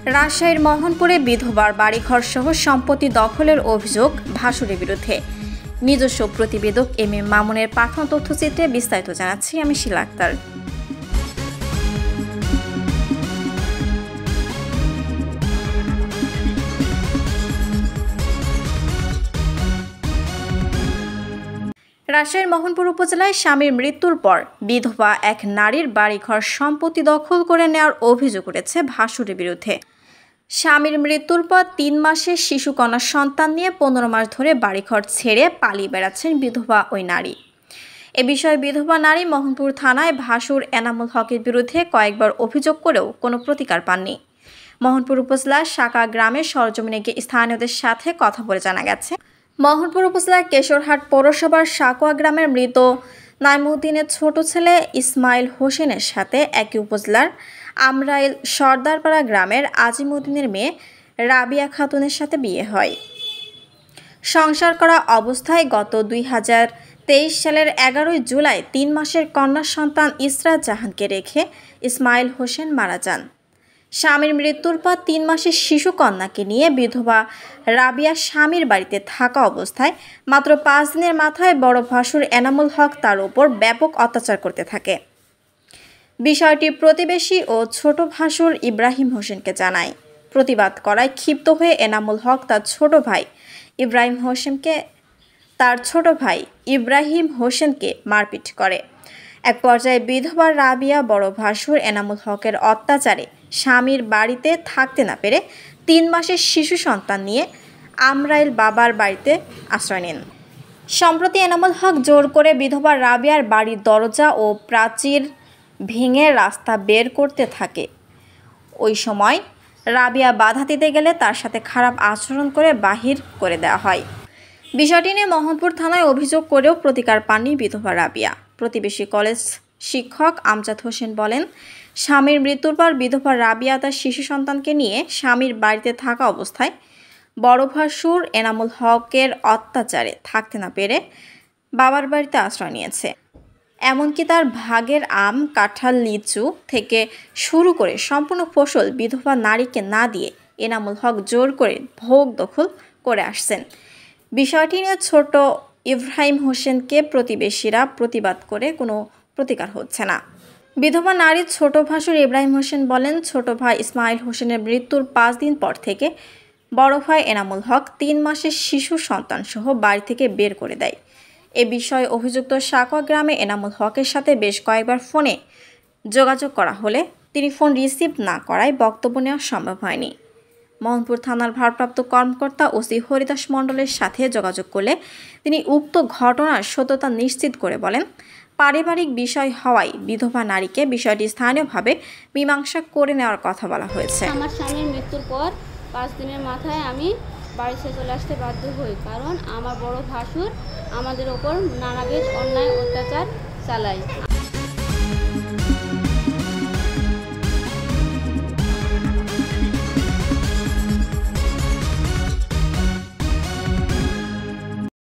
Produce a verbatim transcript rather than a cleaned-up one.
রাজশাহীর মোহনপুরে বিধবার বাড়িঘর সহ সম্পত্তি দখলের অভিযোগ ভাসুরের বিরুদ্ধে। নিজস্ব প্রতিবেদক এম এম মামুনের পাঠানো তথ্যচিত্রে বিস্তারিত জানাচ্ছি আমি শিলা আক্তার। রাজশাহীর মোহনপুর উপজেলায় স্বামীর মৃত্যুর পর বিধবা এক নারীর বাড়িঘর সম্পত্তি দখল করে নেওয়ার অভিযোগ উঠেছে ভাসুরের বিরুদ্ধে। স্বামীর মৃত্যুর পর তিন মাসের শিশুকন্যার সন্তান নিয়ে পনেরো মাস ধরে বাড়িঘর ছেড়ে পালিয়ে বেড়াচ্ছেন বিধবা ওই নারী। এ বিষয়ে বিধবা নারী মোহনপুর থানায় ভাসুর এনামুল হকের বিরুদ্ধে কয়েকবার অভিযোগ করেও কোনো প্রতিকার পাননি। মোহনপুর উপজেলার সাকা গ্রামের সরজমিনে গিয়ে স্থানীয়দের সাথে কথা বলে জানা গেছে, মোহনপুর উপজেলার কেশরহাট পৌরসভার সাকোয়া গ্রামের মৃত নাইমুদ্দিনের ছোট ছেলে ইসমাইল হোসেনের সাথে একই উপজেলার আমরাইল সর্দারপাড়া গ্রামের আজিমুদ্দিনের মেয়ে রাবিয়া খাতুনের সাথে বিয়ে হয়। সংসার করা অবস্থায় গত দুই হাজার তেইশ সালের এগারোই জুলাই তিন মাসের কন্যা সন্তান ইসরা জাহানকে রেখে ইসমাইল হোসেন মারা যান। স্বামীর মৃত্যুর পর তিন মাসের শিশু কন্যাকে নিয়ে বিধবা রাবিয়া স্বামীর বাড়িতে থাকা অবস্থায় মাত্র পাঁচ দিনের মাথায় বড় ভাসুর এনামুল হক তার উপর ব্যাপক অত্যাচার করতে থাকে। বিষয়টি প্রতিবেশী ও ছোট ভাসুর ইব্রাহিম হোসেনকে জানায়। প্রতিবাদ করায় ক্ষিপ্ত হয়ে এনামুল হক তার ছোট ভাই ইব্রাহিম হোসেনকে তার ছোট ভাই ইব্রাহিম হোসেনকে মারপিট করে। এক পর্যায়ে বিধবা রাবিয়া বড় ভাসুর এনামুল হকের অত্যাচারে স্বামীর বাড়িতে থাকতে না পেরে তিন মাসের শিশু সন্তান নিয়ে আমরাইল বাবার বাড়িতে আশ্রয় নেন। সম্প্রতি এনামুল হক জোর করে বিধবা রাবিয়ার বাড়ির দরজা ও প্রাচীর ভেঙে রাস্তা বের করতে থাকে। ওই সময় রাবিয়া বাধা দিতে গেলে তার সাথে খারাপ আচরণ করে বাহির করে দেওয়া হয়। বিষয়টি নিয়ে মোহনপুর থানায় অভিযোগ করেও প্রতিকার পাননি বিধবা রাবিয়া। প্রতিবেশী কলেজ শিক্ষক আমজাদ হোসেন বলেন, স্বামীর মৃত্যুর পর বিধবা রাবিয়া তার শিশু সন্তানকে নিয়ে স্বামীর বাড়িতে থাকা অবস্থায় বড় ভাসুর এনামুল হকের অত্যাচারে থাকতে না পেরে বাবার বাড়িতে আশ্রয় নিয়েছে। এমনকি তার ভাগের আম, কাঁঠাল, লিচু থেকে শুরু করে সম্পূর্ণ ফসল বিধবা নারীকে না দিয়ে এনামুল হক জোর করে ভোগ দখল করে আসছেন। বিষয়টি নিয়ে ছোট ইব্রাহিম হোসেনকে প্রতিবেশীরা প্রতিবাদ করে কোনো প্রতিকার হচ্ছে না। বিধবা নারীর ছোট ভাসুর ইব্রাহিম হোসেন বলেন, ছোট ভাই ইসমাইল হোসেনের মৃত্যুর পাঁচ দিন পর থেকে বড় ভাই এনামুল হক তিন মাসের শিশু সন্তান সহ বাড়ি থেকে বের করে দেয়। এ বিষয়ে অভিযুক্ত সাকোয়া গ্রামে এনামুল হকের সাথে বেশ কয়েকবার ফোনে যোগাযোগ করা হলে তিনি ফোন রিসিভ না করায় বক্তব্য নেওয়া সম্ভব হয়নি। মোহনপুর থানার ভারপ্রাপ্ত কর্মকর্তা ওসি হরিদাস মণ্ডলের সাথে যোগাযোগ করলে তিনি উক্ত ঘটনার সত্যতা নিশ্চিত করে বলেন, পারিবারিক বিষয় হওয়ায় বিধবা নারীকে বিষয়টি স্থানীয়ভাবে মীমাংসা করে নেওয়ার কথা বলা হয়েছে। আমার স্বামীর মৃত্যুর পর পাঁচ দিনের মাথায় আমি বাড়িতে চলে আসতে বাধ্য হই, কারণ আমার বড় ভাসুর আমাদের ওপর নানাবিধ অন্যায় অত্যাচার চালায়।